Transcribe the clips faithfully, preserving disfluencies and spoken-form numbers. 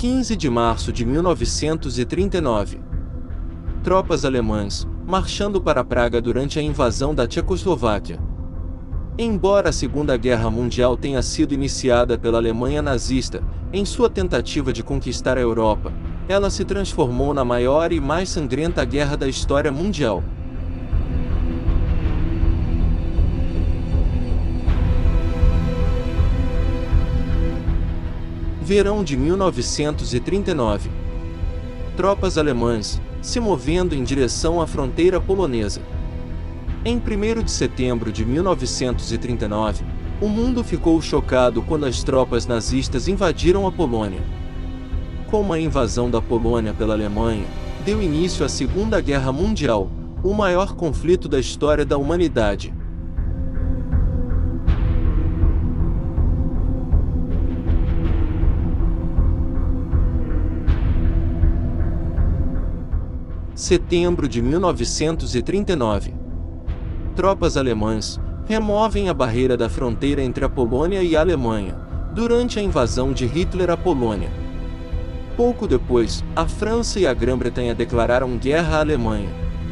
quinze de março de mil novecentos e trinta e nove. Tropas alemãs, marchando para Praga durante a invasão da Tchecoslováquia. Embora a Segunda Guerra Mundial tenha sido iniciada pela Alemanha nazista, em sua tentativa de conquistar a Europa, ela se transformou na maior e mais sangrenta guerra da história mundial. Verão de mil novecentos e trinta e nove. Tropas alemãs, se movendo em direção à fronteira polonesa. Em primeiro de setembro de mil novecentos e trinta e nove, o mundo ficou chocado quando as tropas nazistas invadiram a Polônia. Com a invasão da Polônia pela Alemanha, deu início à Segunda Guerra Mundial, o maior conflito da história da humanidade. Setembro de mil novecentos e trinta e nove. Tropas alemãs removem a barreira da fronteira entre a Polônia e a Alemanha, durante a invasão de Hitler à Polônia. Pouco depois, a França e a Grã-Bretanha declararam guerra à Alemanha.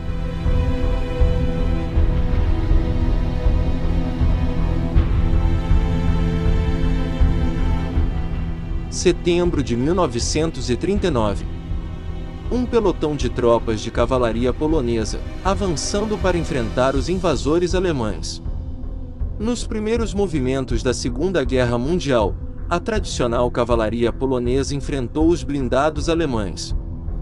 Setembro de mil novecentos e trinta e nove. Um pelotão de tropas de cavalaria polonesa, avançando para enfrentar os invasores alemães. Nos primeiros movimentos da Segunda Guerra Mundial, a tradicional cavalaria polonesa enfrentou os blindados alemães.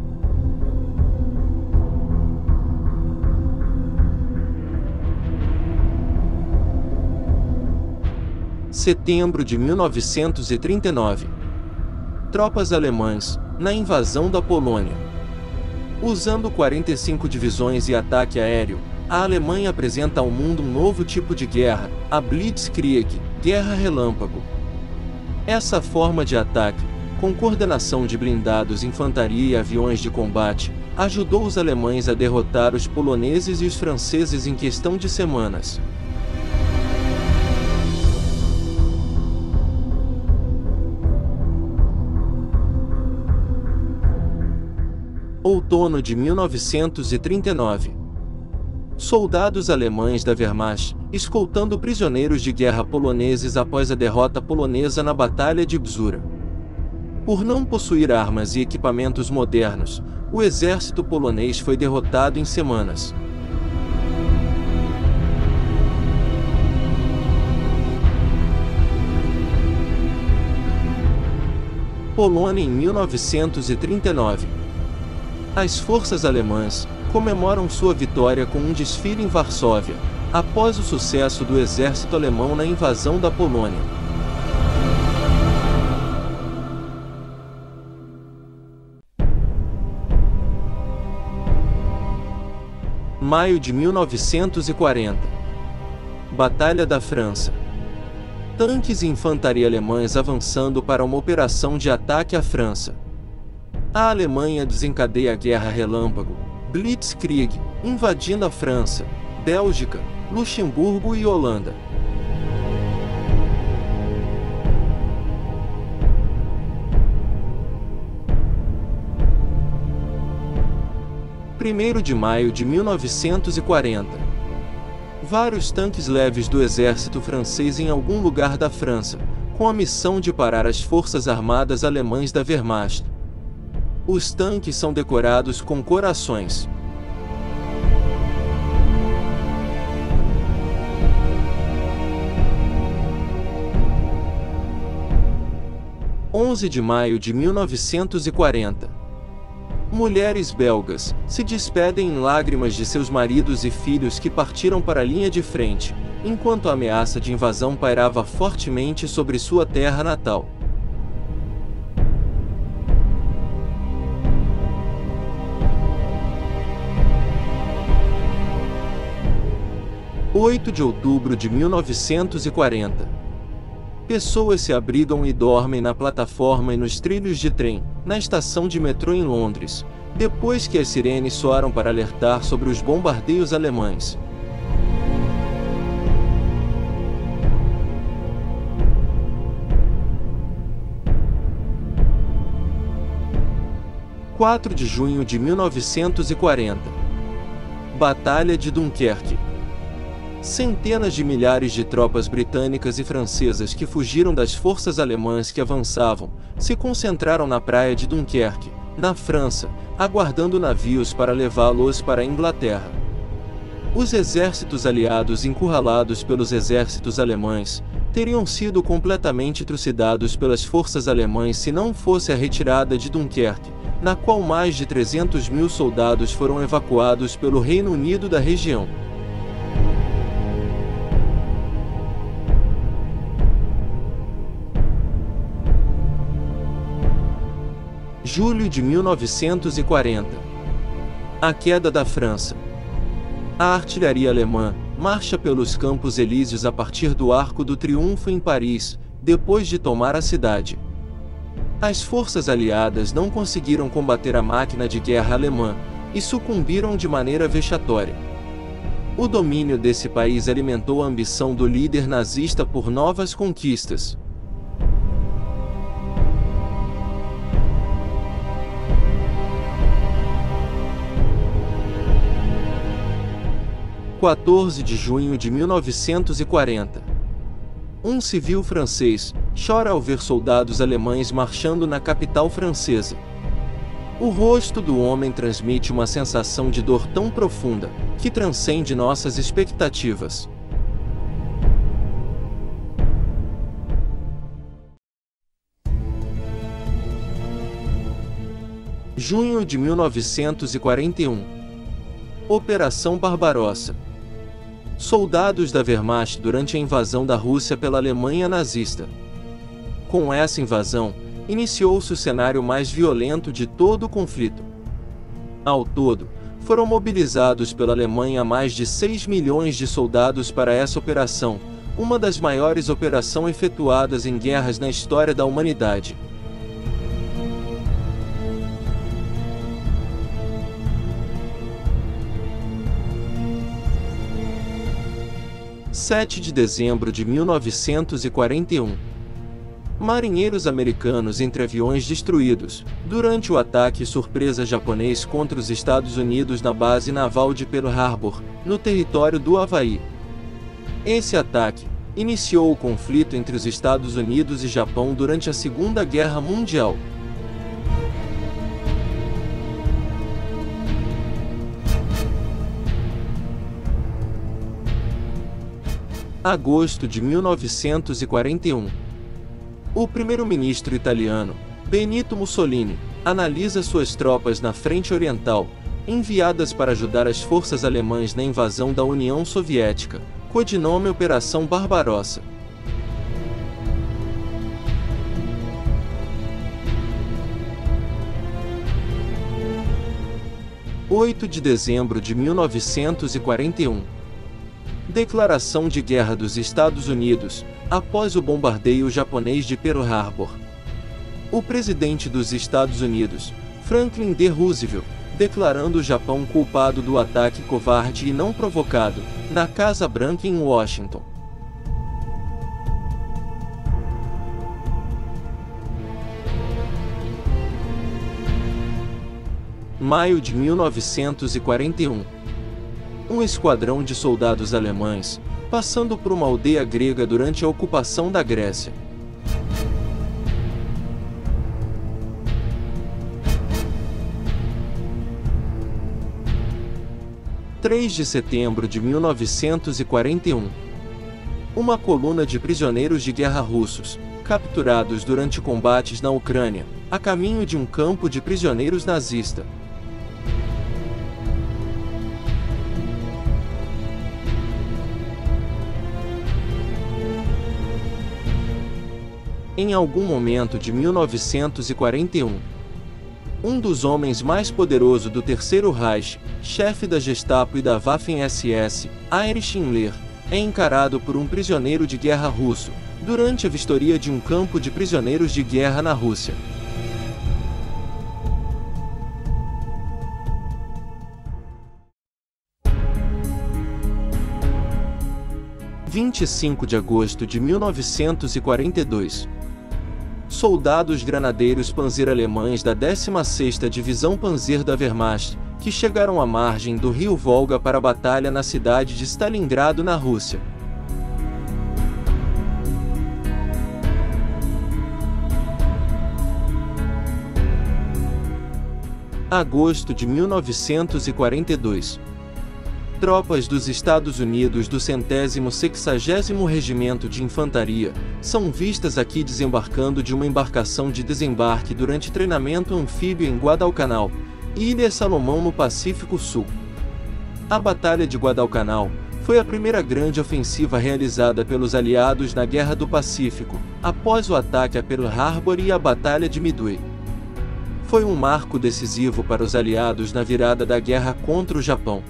Setembro de mil novecentos e trinta e nove. Tropas alemãs, na invasão da Polônia. Usando quarenta e cinco divisões e ataque aéreo, a Alemanha apresenta ao mundo um novo tipo de guerra, a Blitzkrieg, Guerra Relâmpago. Essa forma de ataque, com coordenação de blindados, infantaria e aviões de combate, ajudou os alemães a derrotar os poloneses e os franceses em questão de semanas. Outono de mil novecentos e trinta e nove. Soldados alemães da Wehrmacht, escoltando prisioneiros de guerra poloneses após a derrota polonesa na Batalha de Bzura. Por não possuir armas e equipamentos modernos, o exército polonês foi derrotado em semanas. Polônia em mil novecentos e trinta e nove. As forças alemãs comemoram sua vitória com um desfile em Varsóvia, após o sucesso do exército alemão na invasão da Polônia. Maio de mil novecentos e quarenta. Batalha da França. Tanques e infantaria alemães avançando para uma operação de ataque à França. A Alemanha desencadeia a Guerra Relâmpago, Blitzkrieg, invadindo a França, Bélgica, Luxemburgo e Holanda. primeiro de maio de mil novecentos e quarenta. Vários tanques leves do exército francês em algum lugar da França, com a missão de parar as forças armadas alemãs da Wehrmacht. Os tanques são decorados com corações. onze de maio de mil novecentos e quarenta. Mulheres belgas se despedem em lágrimas de seus maridos e filhos que partiram para a linha de frente, enquanto a ameaça de invasão pairava fortemente sobre sua terra natal. oito de outubro de mil novecentos e quarenta. Pessoas se abrigam e dormem na plataforma e nos trilhos de trem, na estação de metrô em Londres, depois que as sirenes soaram para alertar sobre os bombardeios alemães. quatro de junho de mil novecentos e quarenta. Batalha de Dunquerque. Centenas de milhares de tropas britânicas e francesas que fugiram das forças alemãs que avançavam, se concentraram na praia de Dunquerque, na França, aguardando navios para levá-los para a Inglaterra. Os exércitos aliados encurralados pelos exércitos alemães teriam sido completamente trucidados pelas forças alemãs se não fosse a retirada de Dunquerque, na qual mais de trezentos mil soldados foram evacuados pelo Reino Unido da região. Julho de mil novecentos e quarenta. A queda da França. A artilharia alemã marcha pelos Campos Elíseos a partir do Arco do Triunfo em Paris, depois de tomar a cidade. As forças aliadas não conseguiram combater a máquina de guerra alemã e sucumbiram de maneira vexatória. O domínio desse país alimentou a ambição do líder nazista por novas conquistas. quatorze de junho de mil novecentos e quarenta. Um civil francês chora ao ver soldados alemães marchando na capital francesa. O rosto do homem transmite uma sensação de dor tão profunda que transcende nossas expectativas. Junho de mil novecentos e quarenta e um. Operação Barbarossa. Soldados da Wehrmacht durante a invasão da Rússia pela Alemanha nazista. Com essa invasão, iniciou-se o cenário mais violento de todo o conflito. Ao todo, foram mobilizados pela Alemanha mais de seis milhões de soldados para essa operação, uma das maiores operações efetuadas em guerras na história da humanidade. sete de dezembro de mil novecentos e quarenta e um. Marinheiros americanos entre aviões destruídos, durante o ataque surpresa japonês contra os Estados Unidos na base naval de Pearl Harbor, no território do Havaí. Esse ataque iniciou o conflito entre os Estados Unidos e Japão durante a Segunda Guerra Mundial. Agosto de mil novecentos e quarenta e um. O primeiro-ministro italiano, Benito Mussolini, analisa suas tropas na frente oriental, enviadas para ajudar as forças alemãs na invasão da União Soviética, codinome Operação Barbarossa. oito de dezembro de mil novecentos e quarenta e um. Declaração de guerra dos Estados Unidos, após o bombardeio japonês de Pearl Harbor. O presidente dos Estados Unidos, Franklin D. Roosevelt, declarando o Japão culpado do ataque covarde e não provocado, na Casa Branca em Washington. Maio de mil novecentos e quarenta e um. Um esquadrão de soldados alemães, passando por uma aldeia grega durante a ocupação da Grécia. três de setembro de mil novecentos e quarenta e um. Uma coluna de prisioneiros de guerra russos, capturados durante combates na Ucrânia, a caminho de um campo de prisioneiros nazista. Em algum momento de mil novecentos e quarenta e um, um dos homens mais poderosos do Terceiro Reich, chefe da Gestapo e da Waffen-S S, Heinrich Himmler, é encarado por um prisioneiro de guerra russo, durante a vistoria de um campo de prisioneiros de guerra na Rússia. vinte e cinco de agosto de mil novecentos e quarenta e dois. soldados granadeiros Panzer alemães da décima sexta Divisão Panzer da Wehrmacht, que chegaram à margem do rio Volga para a batalha na cidade de Stalingrado, na Rússia. Agosto de mil novecentos e quarenta e dois. Tropas dos Estados Unidos do centésimo sexagésimo Regimento de Infantaria são vistas aqui desembarcando de uma embarcação de desembarque durante treinamento anfíbio em Guadalcanal, Ilha Salomão, no Pacífico Sul. A Batalha de Guadalcanal foi a primeira grande ofensiva realizada pelos aliados na Guerra do Pacífico, após o ataque a Pearl Harbor e a Batalha de Midway. Foi um marco decisivo para os aliados na virada da guerra contra o Japão.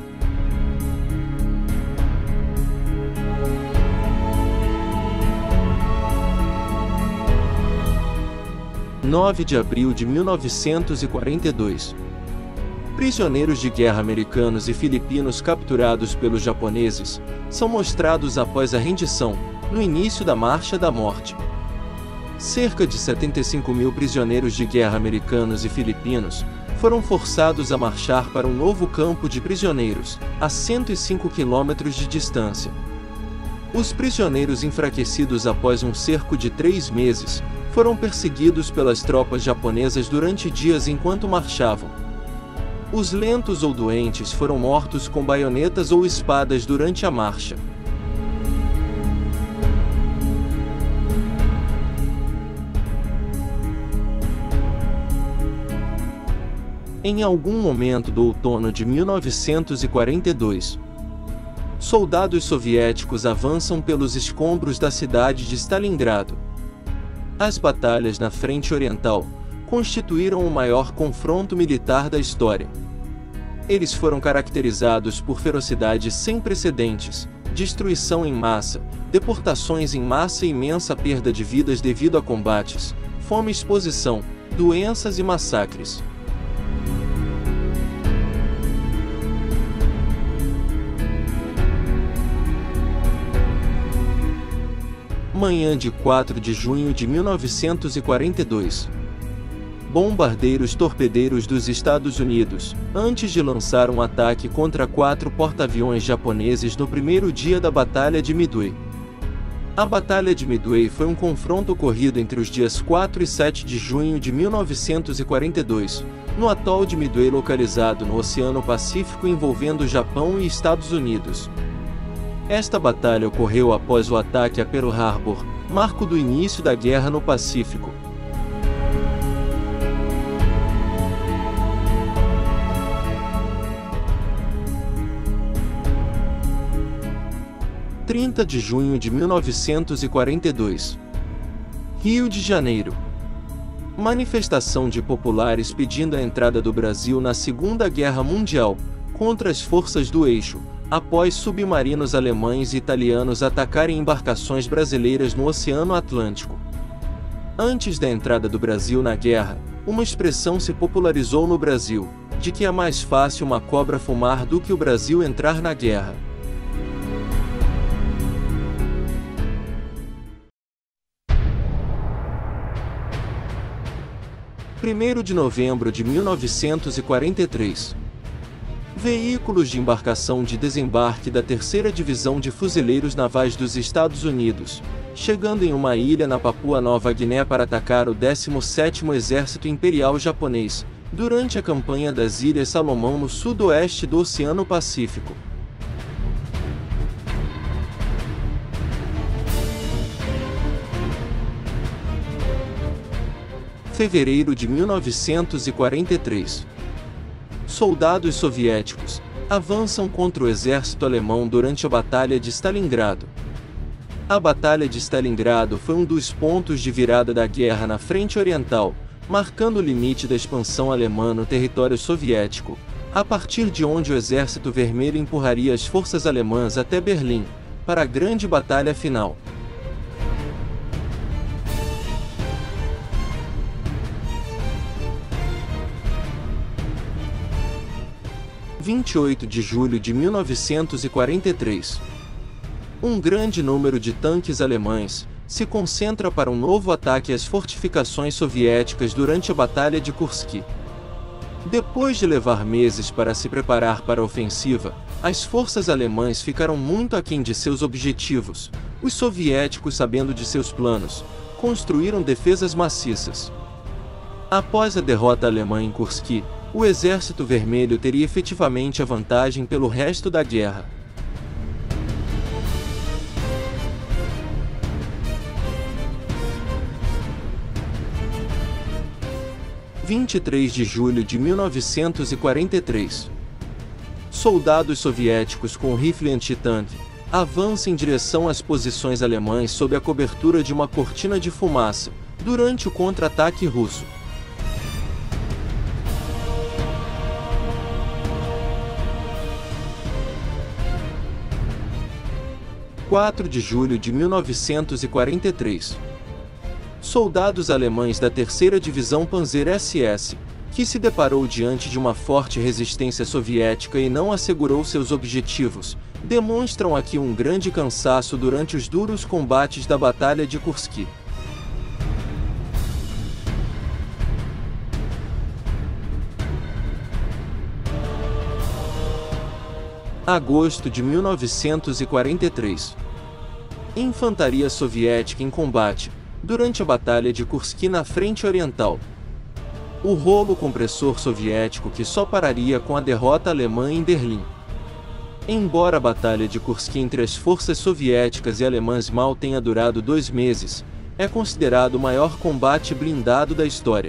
nove de abril de mil novecentos e quarenta e dois. Prisioneiros de guerra americanos e filipinos capturados pelos japoneses são mostrados após a rendição, no início da Marcha da Morte. Cerca de setenta e cinco mil prisioneiros de guerra americanos e filipinos foram forçados a marchar para um novo campo de prisioneiros, a cento e cinco quilômetros de distância. Os prisioneiros, enfraquecidos após um cerco de três meses, foram perseguidos pelas tropas japonesas durante dias enquanto marchavam. Os lentos ou doentes foram mortos com baionetas ou espadas durante a marcha. Em algum momento do outono de mil novecentos e quarenta e dois, soldados soviéticos avançam pelos escombros da cidade de Stalingrado. As batalhas na frente oriental constituíram o maior confronto militar da história. Eles foram caracterizados por ferocidade sem precedentes, destruição em massa, deportações em massa e imensa perda de vidas devido a combates, fome, exposição, doenças e massacres. Manhã de quatro de junho de mil novecentos e quarenta e dois. Bombardeiros torpedeiros dos Estados Unidos, antes de lançar um ataque contra quatro porta-aviões japoneses no primeiro dia da Batalha de Midway. A Batalha de Midway foi um confronto ocorrido entre os dias quatro e sete de junho de mil novecentos e quarenta e dois, no atol de Midway, localizado no Oceano Pacífico, envolvendo Japão e Estados Unidos. Esta batalha ocorreu após o ataque a Pearl Harbor, marco do início da guerra no Pacífico. trinta de junho de mil novecentos e quarenta e dois. Rio de Janeiro. Manifestação de populares pedindo a entrada do Brasil na Segunda Guerra Mundial, contra as forças do eixo, após submarinos alemães e italianos atacarem embarcações brasileiras no Oceano Atlântico. Antes da entrada do Brasil na guerra, uma expressão se popularizou no Brasil, de que é mais fácil uma cobra fumar do que o Brasil entrar na guerra. primeiro de novembro de mil novecentos e quarenta e três. Veículos de embarcação de desembarque da terceira Divisão de Fuzileiros Navais dos Estados Unidos, chegando em uma ilha na Papua Nova Guiné para atacar o décimo sétimo Exército Imperial Japonês, durante a campanha das Ilhas Salomão no sudoeste do Oceano Pacífico. Fevereiro de mil novecentos e quarenta e três. Soldados soviéticos avançam contra o exército alemão durante a Batalha de Stalingrado. A Batalha de Stalingrado foi um dos pontos de virada da guerra na frente oriental, marcando o limite da expansão alemã no território soviético, a partir de onde o Exército Vermelho empurraria as forças alemãs até Berlim, para a grande batalha final. vinte e oito de julho de mil novecentos e quarenta e três. Um grande número de tanques alemães se concentra para um novo ataque às fortificações soviéticas durante a Batalha de Kursk. Depois de levar meses para se preparar para a ofensiva, as forças alemãs ficaram muito aquém de seus objetivos. Os soviéticos, sabendo de seus planos, construíram defesas maciças. Após a derrota alemã em Kursk, o Exército Vermelho teria efetivamente a vantagem pelo resto da guerra. vinte e três de julho de mil novecentos e quarenta e três. Soldados soviéticos com rifle antitanque avançam em direção às posições alemãs sob a cobertura de uma cortina de fumaça, durante o contra-ataque russo. quatro de julho de mil novecentos e quarenta e três. Soldados alemães da terceira Divisão Panzer S S, que se deparou diante de uma forte resistência soviética e não assegurou seus objetivos, demonstram aqui um grande cansaço durante os duros combates da Batalha de Kursk. agosto de mil novecentos e quarenta e três. Infantaria soviética em combate durante a Batalha de Kursk na frente oriental. O rolo compressor soviético que só pararia com a derrota alemã em Berlim. Embora a Batalha de Kursk entre as forças soviéticas e alemãs mal tenha durado dois meses, é considerado o maior combate blindado da história.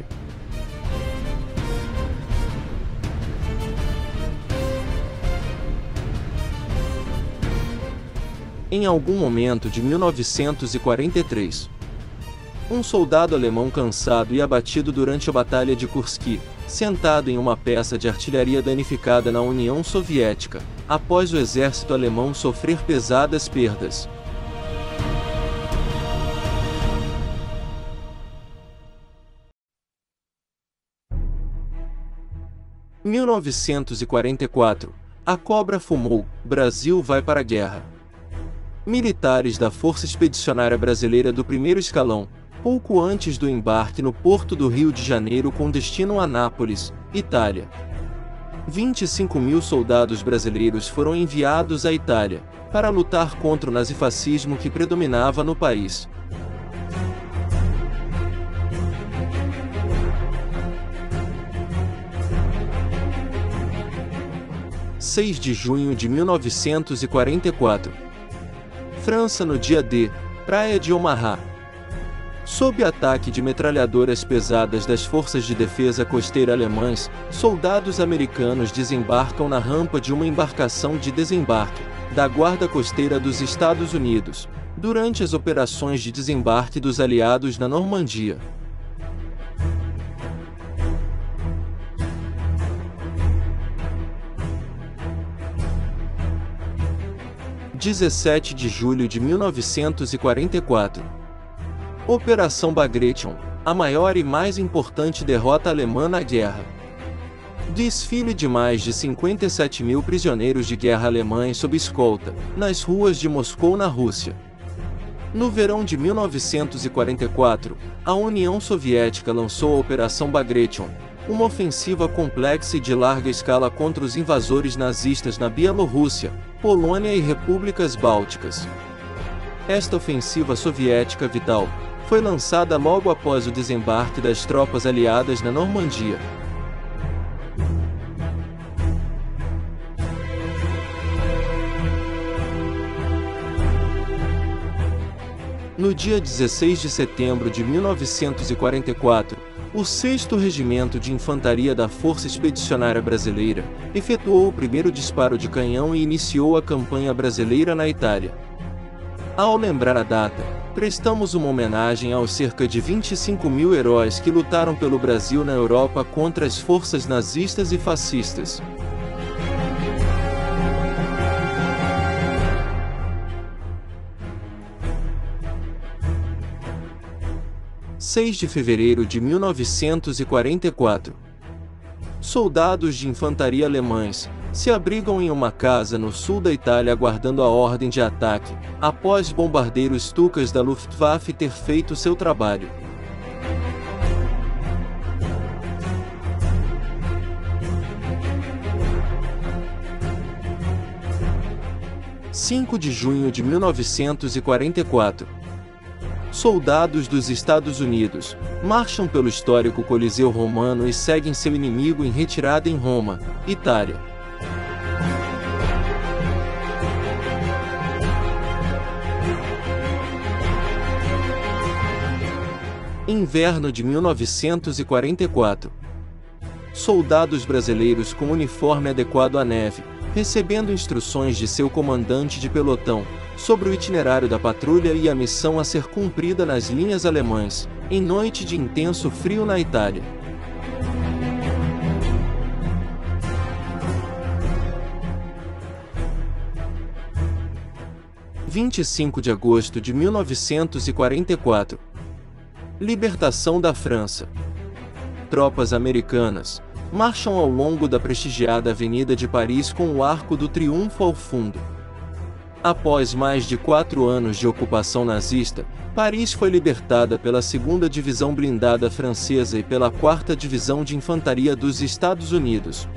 Em algum momento de mil novecentos e quarenta e três, um soldado alemão cansado e abatido durante a Batalha de Kursk, sentado em uma peça de artilharia danificada na União Soviética, após o exército alemão sofrer pesadas perdas. mil novecentos e quarenta e quatro. A cobra fumou, Brasil vai para a guerra. Militares da Força Expedicionária Brasileira do primeiro escalão, pouco antes do embarque no porto do Rio de Janeiro com destino a Nápoles, Itália. vinte e cinco mil soldados brasileiros foram enviados à Itália, para lutar contra o nazifascismo que predominava no país. seis de junho de mil novecentos e quarenta e quatro. França no dia D, Praia de Omaha. Sob ataque de metralhadoras pesadas das forças de defesa costeira alemãs, soldados americanos desembarcam na rampa de uma embarcação de desembarque da Guarda Costeira dos Estados Unidos, durante as operações de desembarque dos aliados na Normandia. dezessete de julho de mil novecentos e quarenta e quatro. Operação Bagration, a maior e mais importante derrota alemã na guerra. Desfile de mais de cinquenta e sete mil prisioneiros de guerra alemães sob escolta, nas ruas de Moscou, na Rússia. No verão de mil novecentos e quarenta e quatro, a União Soviética lançou a Operação Bagration, uma ofensiva complexa e de larga escala contra os invasores nazistas na Bielorrússia, Polônia e repúblicas bálticas. Esta ofensiva soviética vital foi lançada logo após o desembarque das tropas aliadas na Normandia. No dia dezesseis de setembro de mil novecentos e quarenta e quatro, o sexto Regimento de Infantaria da Força Expedicionária Brasileira efetuou o primeiro disparo de canhão e iniciou a campanha brasileira na Itália. Ao lembrar a data, prestamos uma homenagem aos cerca de vinte e cinco mil heróis que lutaram pelo Brasil na Europa contra as forças nazistas e fascistas. seis de fevereiro de mil novecentos e quarenta e quatro. Soldados de infantaria alemães se abrigam em uma casa no sul da Itália aguardando a ordem de ataque, após bombardeiros Stukas da Luftwaffe ter feito seu trabalho. cinco de junho de mil novecentos e quarenta e quatro. Soldados dos Estados Unidos marcham pelo histórico Coliseu Romano e seguem seu inimigo em retirada em Roma, Itália. Inverno de mil novecentos e quarenta e quatro. Soldados brasileiros com uniforme adequado à neve, recebendo instruções de seu comandante de pelotão sobre o itinerário da patrulha e a missão a ser cumprida nas linhas alemãs, em noite de intenso frio na Itália. vinte e cinco de agosto de mil novecentos e quarenta e quatro. Libertação da França. Tropas americanas marcham ao longo da prestigiada Avenida de Paris com o Arco do Triunfo ao fundo. Após mais de quatro anos de ocupação nazista, Paris foi libertada pela segunda Divisão Blindada Francesa e pela quarta Divisão de Infantaria dos Estados Unidos.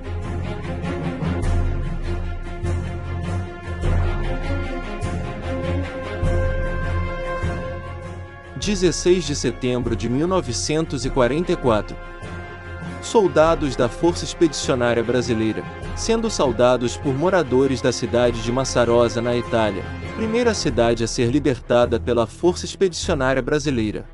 dezesseis de setembro de mil novecentos e quarenta e quatro. Soldados da Força Expedicionária Brasileira, sendo saudados por moradores da cidade de Massarosa, na Itália, primeira cidade a ser libertada pela Força Expedicionária Brasileira.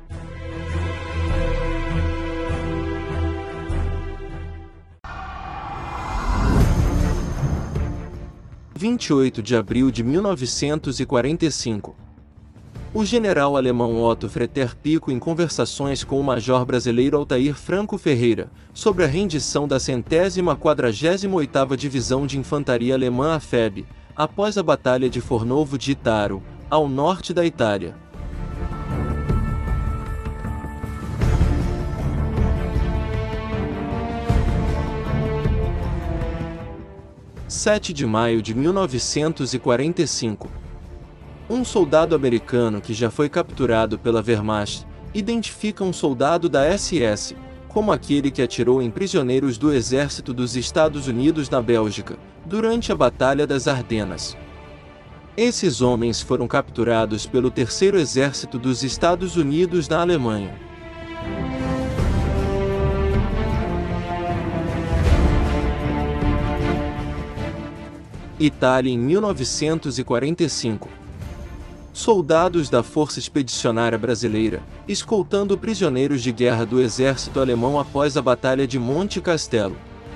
vinte e oito de abril de mil novecentos e quarenta e cinco. O general alemão Otto Fretter Pico em conversações com o major brasileiro Altair Franco Ferreira, sobre a rendição da centésima quadragésima oitava Divisão de Infantaria Alemã, a F E B, após a Batalha de Fornovo di Taro, ao norte da Itália. sete de maio de mil novecentos e quarenta e cinco. Um soldado americano que já foi capturado pela Wehrmacht identifica um soldado da S S como aquele que atirou em prisioneiros do exército dos Estados Unidos na Bélgica, durante a Batalha das Ardenas. Esses homens foram capturados pelo Terceiro Exército dos Estados Unidos na Alemanha. Itália em mil novecentos e quarenta e cinco. Soldados da Força Expedicionária Brasileira, escoltando prisioneiros de guerra do exército alemão após a Batalha de Monte Castelo.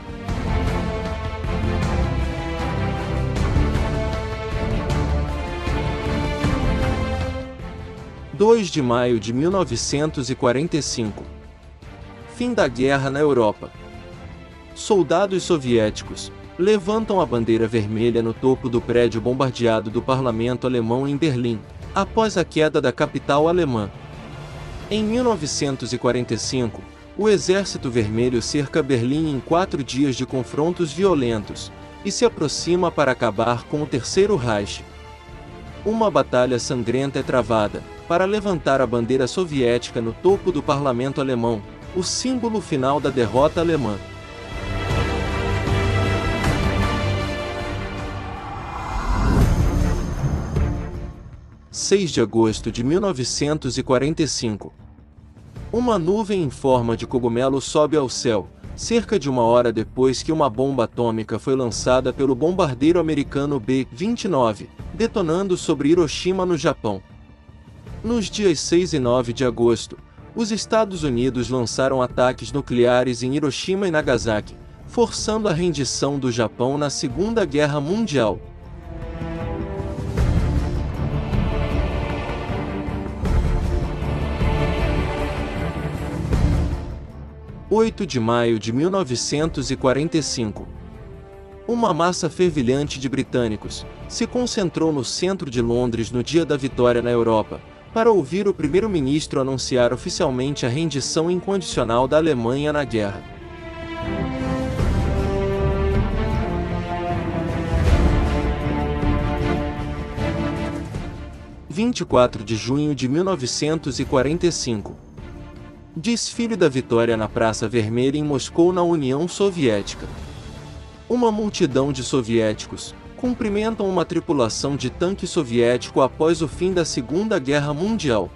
dois de maio de mil novecentos e quarenta e cinco. Fim da guerra na Europa. Soldados soviéticos levantam a bandeira vermelha no topo do prédio bombardeado do parlamento alemão em Berlim, após a queda da capital alemã. Em mil novecentos e quarenta e cinco, o Exército Vermelho cerca Berlim em quatro dias de confrontos violentos, e se aproxima para acabar com o Terceiro Reich. Uma batalha sangrenta é travada, para levantar a bandeira soviética no topo do parlamento alemão, o símbolo final da derrota alemã. seis de agosto de mil novecentos e quarenta e cinco. Uma nuvem em forma de cogumelo sobe ao céu, cerca de uma hora depois que uma bomba atômica foi lançada pelo bombardeiro americano B vinte e nove, detonando sobre Hiroshima, no Japão. Nos dias seis e nove de agosto, os Estados Unidos lançaram ataques nucleares em Hiroshima e Nagasaki, forçando a rendição do Japão na Segunda Guerra Mundial. oito de maio de mil novecentos e quarenta e cinco. Uma massa fervilhante de britânicos se concentrou no centro de Londres no dia da vitória na Europa, para ouvir o primeiro-ministro anunciar oficialmente a rendição incondicional da Alemanha na guerra. vinte e quatro de junho de mil novecentos e quarenta e cinco. Desfile da Vitória na Praça Vermelha em Moscou, na União Soviética. Uma multidão de soviéticos cumprimentam uma tripulação de tanque soviético após o fim da Segunda Guerra Mundial.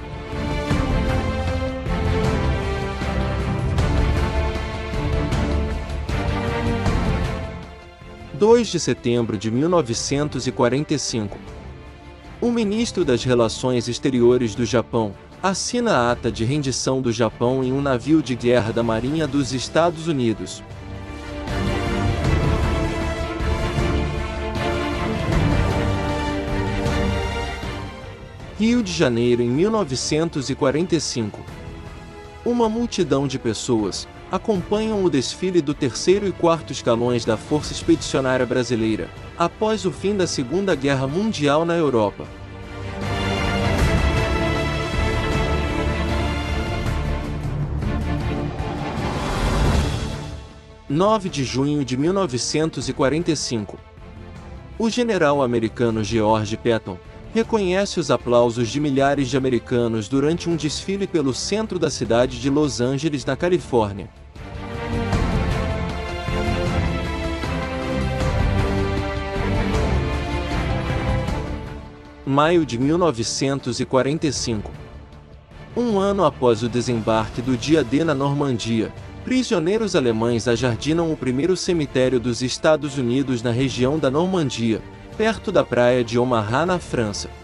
dois de setembro de mil novecentos e quarenta e cinco. O ministro das Relações Exteriores do Japão assina a ata de rendição do Japão em um navio de guerra da Marinha dos Estados Unidos. Rio de Janeiro em mil novecentos e quarenta e cinco. Uma multidão de pessoas acompanham o desfile do terceiro e quarto escalões da Força Expedicionária Brasileira, após o fim da Segunda Guerra Mundial na Europa. nove de junho de mil novecentos e quarenta e cinco. O general americano George Patton reconhece os aplausos de milhares de americanos durante um desfile pelo centro da cidade de Los Angeles, na Califórnia. maio de mil novecentos e quarenta e cinco. Um ano após o desembarque do dia D na Normandia, prisioneiros alemães ajardinam o primeiro cemitério dos Estados Unidos na região da Normandia, perto da praia de Omaha, na França.